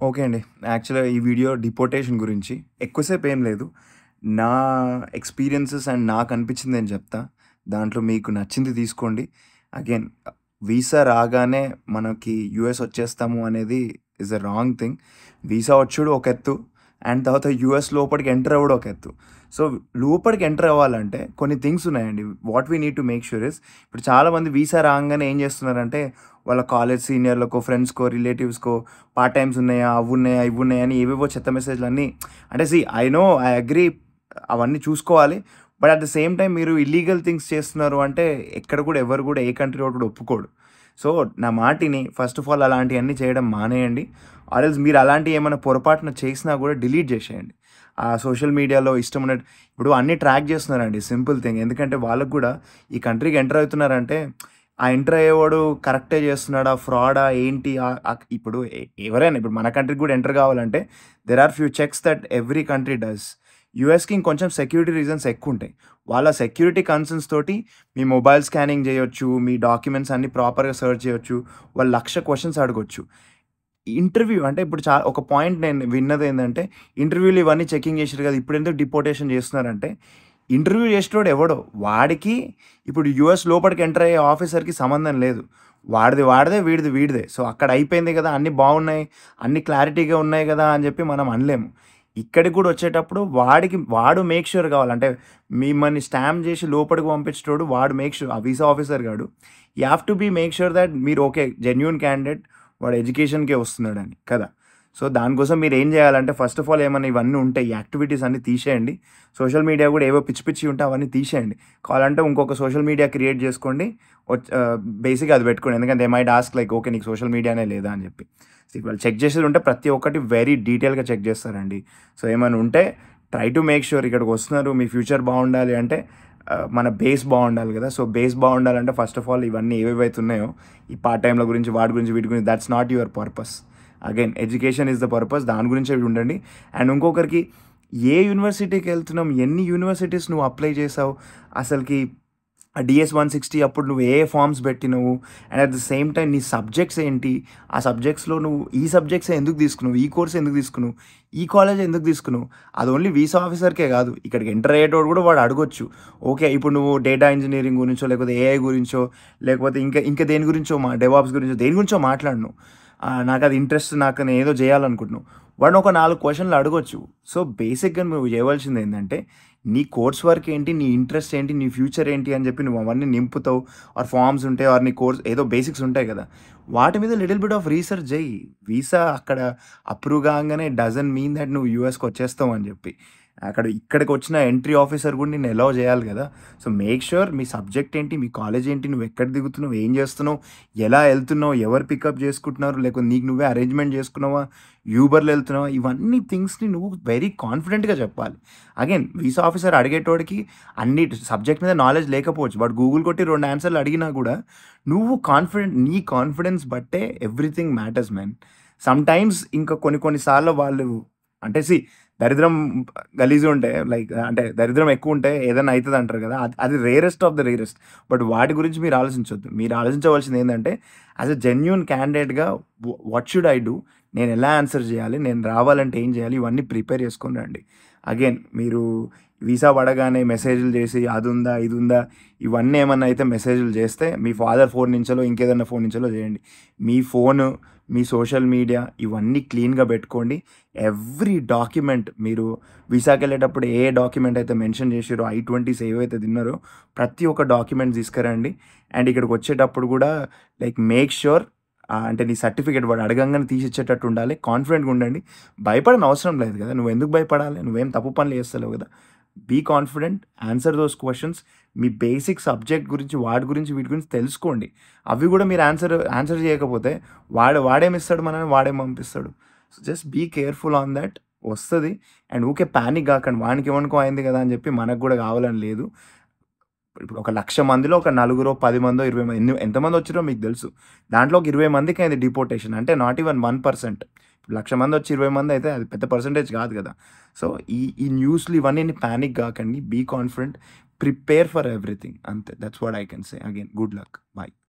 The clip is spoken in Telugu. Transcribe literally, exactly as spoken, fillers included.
ఓకే అండి. యాక్చువల్‌గా ఈ వీడియో డిపోర్టేషన్ గురించి. ఎక్కువసేపు ఏం లేదు. నా ఎక్స్‌పీరియన్సెస్ అండ్ నాకనిపించింది నేను చెప్తా. దాంట్లో మీకు నచ్చింది తీసుకోండి. అగైన్ వీసా రాగానే మనకి యూఎస్ వచ్చేస్తాము అనేది is a wrong thing. Visa వచ్చుడు ఒక ఎత్తు. అండ్ తర్వాత యూఎస్ లోపలికి ఎంటర్ అవ్వడం ఒక ఎత్తు. సో, లోపలికి ఎంటర్ అవ్వాలంటే కొన్ని థింగ్స్ ఉన్నాయండి. What we need to make sure is ఇప్పుడు చాలామంది వీసా రాంగానే ఏం చేస్తున్నారంటే వాళ్ళ కాలేజ్ సీనియర్లకో, ఫ్రెండ్స్‌కో, రిలేటివ్స్‌కో పార్ట్ టైమ్స్ ఉన్నాయా, అవున్నాయా, ఇవున్నాయా అని ఏవేవో చెత్త మెసేజ్‌లన్నీ అంటే see I know I agree అవన్నీ చూసుకోవాలి. But at the same time మీరు ఇల్లీగల్ థింగ్స్ చేస్తున్నారు అంటే ఎక్కడ కూడా ఎవరు కూడా ఏ కంట్రీ వాడు కూడా ఒప్పుకోడు. సో, నా మాటిని ఫస్ట్ ఆఫ్ ఆల్ అలాంటియన్నీ చేయడం మానేయండి. ఆర్ ఎల్స్ మీరు అలాంటివి ఏమైనా పొరపాటున చేసినా కూడా డిలీట్ చేసేయండి. ఆ సోషల్ మీడియాలో ఇష్టం ఉన్నట్టు ఇప్పుడు అన్నీ ట్రాక్ చేస్తున్నారండి సింపుల్ థింగ్. ఎందుకంటే వాళ్ళకి కూడా ఈ కంట్రీకి ఎంటర్ అవుతున్నారంటే ఆ ఎంటర్ అయ్యేవాడు కరెక్టే చేస్తున్నాడా? ఫ్రాడా? ఏంటి? ఆహ్, ఆహ్, ఇప్పుడు ఎ ఎవరైనా ఇప్పుడు మన కంట్రీకి కూడా ఎంటర్ కావాలంటే there are few checks that every country does. యూఎస్‌కి ఇంకొంచెం సెక్యూరిటీ రీజన్స్ ఎక్కువుంటాయి. వాళ్ళ సెక్యూరిటీ కన్సర్న్స్ తోటి మీ మొబైల్ స్కానింగ్ చేయొచ్చు. మీ డాక్యుమెంట్స్ అన్నీ ప్రాపర్‌గా సెర్చ్ చేయొచ్చు. వాళ్ళు లక్ష క్వెషన్స్ అడగొచ్చు. ఇంటర్వ్యూ అంటే ఇప్పుడు చా ఒక పాయింట్ నేను విన్నదేందంటే, ఇంటర్వ్యూలు ఇవన్నీ చెకింగ్ చేసిర్రు కదా! ఇప్పుడెందుకు డిపోర్టేషన్ చేస్తున్నారంటే, ఇంటర్వ్యూ చేసేటోడు ఎవడో, వాడికి ఇప్పుడు యూఎస్ లోపలికి ఎంటర్ అయ్యే ఆఫీసర్‌కి సంబంధం లేదు. వాడిది వాడిదే, వీడిది వీడిదే. సో, అక్కడ అయిపోయింది కదా! అన్నీ బాగున్నాయి, అన్నీ క్లారిటీగా ఉన్నాయి కదా! అని చెప్పి మనం అనలేము. ఇక్కడికి కూడా వచ్చేటప్పుడు వాడికి వాడు మేక్ ష్యూర్ కావాలి. అంటే మిమ్మల్ని స్టాంప్ చేసి లోపలికి పంపించేటోడు వాడు మేక్ ష్యూర్ ఆ వీసా ఆఫీసర్ గాడు. You have to be make sure that మీరు ఓకే జెన్యూన్ క్యాండిడేట్ వాడు ఎడ్యుకేషన్‌కే వస్తున్నాడని కదా! సో, దానికోసం మీరేం చేయాలంటే ఫస్ట్ ఆఫ్ ఆల్ ఏమన్నా ఇవన్నీ ఉంటే ఈ యాక్టివిటీస్ అన్నీ తీసేయండి. సోషల్ మీడియా కూడా ఏవో పిచ్చి పిచ్చియి ఉంటే అవన్నీ తీసేయండి. కావాలంటే ఇంకొక సోషల్ మీడియా క్రియేట్ చేసుకోండి. వచ్ ఆహ్, బేసిక్‌గా అది పెట్టుకోండి. ఎందుకంటే they might ask like okay నీకు సోషల్ మీడియానే లేదా అని చెప్పి. సో, వాళ్ళు చెక్ చేసేది ఉంటే ప్రతి ఒక్కటి వెరీ డీటెయిల్‌గా చెక్ చేస్తారండి. సో, ఏమైనా ఉంటే ట్రై టు మేక్ ష్యూర్ ఇక్కడికి వస్తున్నారు మీ ఫ్యూచర్ బాగుండాలి అంటే ఆహ్, మన బేస్ బాగుండాలి కదా! సో, బేస్ బాగుండాలంటే ఫస్ట్ ఆఫ్ ఆల్ ఇవన్నీ ఏవేవైతే ఉన్నాయో ఈ పార్ట్ టైమ్‌ల గురించి, వాటి గురించి, వీటి గురించి that's not your purpose. Again education is the purpose. దాని గురించే ఉండండి. అండ్ ఇంకొకరికి ఏ యూనివర్సిటీకి వెళ్తున్నాం, ఎన్ని యూనివర్సిటీస్ నువ్వు అప్లై చేసావు, అసలుకి ఆ డిఎస్ వన్ సిక్స్టీ అప్పుడు నువ్వు ఏ ఫార్మ్స్ పెట్టినవు, and at the same time నీ సబ్జెక్ట్స్ ఏంటి, ఆ సబ్జెక్ట్స్లో నువ్వు ఈ సబ్జెక్ట్స్ ఎందుకు తీసుకున్నావు, ఈ కోర్స్ ఎందుకు తీసుకున్నావు, ఈ కాలేజ్ ఎందుకు తీసుకున్నావు. అది ఓన్లీ వీసా ఆఫీసర్కే కాదు, ఇక్కడికి ఎంటర్ అయ్యేటోడు కూడా వాడు అడగొచ్చు. ఓకే ఇప్పుడు నువ్వు డేటా ఇంజనీరింగ్ గురించో లేకపోతే ఏఐ గురించో లేకపోతే ఇంకా ఇంకా దేని గురించో మా డెవాప్స్ గురించో దేని గురించో మాట్లాడను, నాకు అది ఇంట్రెస్ట్, నాకు నేను ఏదో చేయాలనుకుంటున్నావు, వాడిని ఒక నాలుగు క్వశ్చన్లు అడగొచ్చు. సో బేసిక్గా నువ్వు చేయవలసింది ఏంటంటే నీ కోర్స్ వర్క్ ఏంటి, నీ ఇంట్రెస్ట్ ఏంటి, నీ ఫ్యూచర్ ఏంటి అని చెప్పి నువ్వు అవన్నీ నింపుతావు. ఆర్ ఫార్మ్స్ ఉంటాయి, ఆర్ నీ కోర్స్ ఏదో బేసిక్స్ ఉంటాయి కదా, వాటి మీద లిటిల్ బిట్ ఆఫ్ రీసెర్చ్ చేయి. వీసా అక్కడ అప్రూవ్ కాగానే డజన్ మీన్ దట్ నువ్వు యూఎస్కి వచ్చేస్తావు అని చెప్పి. అక్కడ ఇక్కడికి వచ్చిన ఎంట్రీ ఆఫీసర్ కూడా నేను ఎలౌ చేయాలి కదా. సో మేక్ ష్యూర్ మీ సబ్జెక్ట్ ఏంటి, మీ కాలేజ్ ఏంటి, నువ్వు ఎక్కడ దిగుతున్నావు, ఏం చేస్తున్నావు, ఎలా వెళ్తున్నావు, ఎవరు పికప్ చేసుకుంటున్నారు, లేకపోతే నీకు నువ్వే అరేంజ్మెంట్ చేసుకున్నావా, యూబర్లో వెళ్తున్నావా, ఇవన్నీ థింగ్స్ని నువ్వు వెరీ కాన్ఫిడెంట్గా చెప్పాలి. అగైన్ వీసా ఆఫీసర్ అడిగేటోడికి అన్ని సబ్జెక్ట్ మీద నాలెడ్జ్ లేకపోవచ్చు, బట్ గూగుల్ కొట్టి రెండు ఆన్సర్లు అడిగినా కూడా నువ్వు కాన్ఫిడెంట్, నీ కాన్ఫిడెన్స్ బట్టే everything matters man. Sometimes ఇంకా కొన్ని కొన్నిసార్లు వాళ్ళు అంటే సి దరిద్రం గలీజు ఉంటే లైక్ అంటే దరిద్రం ఎక్కువ ఉంటే ఏదైనా అవుతుంది అంటారు కదా, అది అది rarest of the rarest. But వాటి గురించి మీరు ఆలోచించొద్దు. మీరు ఆలోచించవలసింది ఏంటంటే యాజ్ అ జెన్యూన్ క్యాండిడేట్గా వాట్ షుడ్ ఐ డూ, నేను ఎలా ఆన్సర్ చేయాలి, నేను రావాలంటే ఏం చేయాలి, ఇవన్నీ ప్రిపేర్ చేసుకొని రండి. అగైన్ మీరు వీసా పడగానే మెసేజ్లు చేసి అది ఉందా ఇది ఉందా ఇవన్నీ ఏమన్నా అయితే మెసేజ్లు చేస్తే మీ ఫాదర్ ఫోన్ నుంచో ఇంకేదన్నా ఫోన్ నుంచో చేయండి. మీ ఫోను, మీ సోషల్ మీడియా ఇవన్నీ క్లీన్గా పెట్టుకోండి. ఎవ్రీ డాక్యుమెంట్ మీరు వీసాకి వెళ్ళేటప్పుడు ఏ డాక్యుమెంట్ అయితే మెన్షన్ చేసారో ఐ ట్వంటీస్ ఏవైతే తిన్నారో ప్రతి ఒక్క డాక్యుమెంట్ తీసుకురండి. అండ్ ఇక్కడికి వచ్చేటప్పుడు కూడా లైక్ మేక్ ష్యూర్ అంటే నీ సర్టిఫికేట్ వాడు అడగంగానే తీసిచ్చేటట్టు ఉండాలి. కాన్ఫిడెంట్గా ఉండండి. భయపడని అవసరం లేదు కదా, నువ్వు ఎందుకు భయపడాలి, నువ్వేం తప్పు పనులు చేస్తలేవు కదా. Be confident, answer those questions. మీ బేసిక్ సబ్జెక్ట్ గురించి, వాటి గురించి, వీటి గురించి తెలుసుకోండి. అవి కూడా మీరు ఆన్సర్ ఆన్సర్ చేయకపోతే వాడు వాడేమిస్తాడు మనని, వాడేం పంపిస్తాడు. So just be careful on that. వస్తుంది. అండ్ ఊకే ప్యానిక్ కాకండి, వానికి ఏమనుకో అయింది కదా అని చెప్పి మనకు కూడా కావాలని లేదు. ఇప్పుడు ఒక లక్ష మందిలో ఒక నలుగురో పది మందో ఇరవై మంది ఎన్ని ఎంతమంది వచ్చిరో మీకు తెలుసు. దాంట్లో ఒక ఇరవై మందికి అయింది డిపోర్టేషన్, అంటే నాట్ ఈవెన్ వన్ పర్సెంట్. ఇప్పుడు లక్ష మంది వచ్చి ఇరవై మంది అయితే అది పెద్ద పర్సంటేజ్ కాదు కదా. సో ఈ ఈ న్యూస్లు ఇవన్నీ ప్యానిక్ కాకండి. Be confident, prepare for everything. అంతే, that's what I can say. Again good luck, bye.